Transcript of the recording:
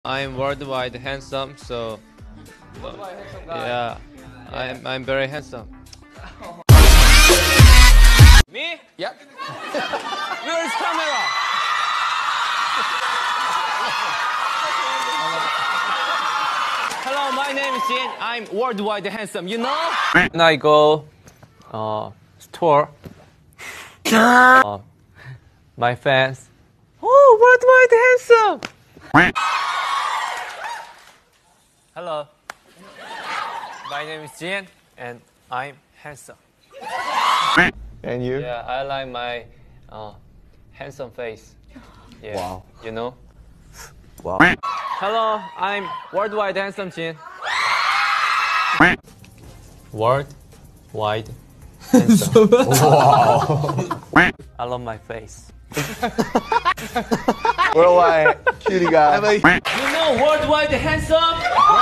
I'm worldwide handsome, so Worldwide handsome guy. yeah, I'm very handsome. Me? Yep. Where is camera? Hello, my name is Jin. I'm worldwide handsome. You know? When I go tour, my fans, oh, worldwide handsome. Hello. My name is Jin, and I'm handsome. And you? Yeah, I like my handsome face. Yeah. Wow. You know? Wow. Hello, I'm worldwide handsome Jin. Worldwide handsome. Wow. I love my face. Worldwide cutie guy. You know worldwide handsome?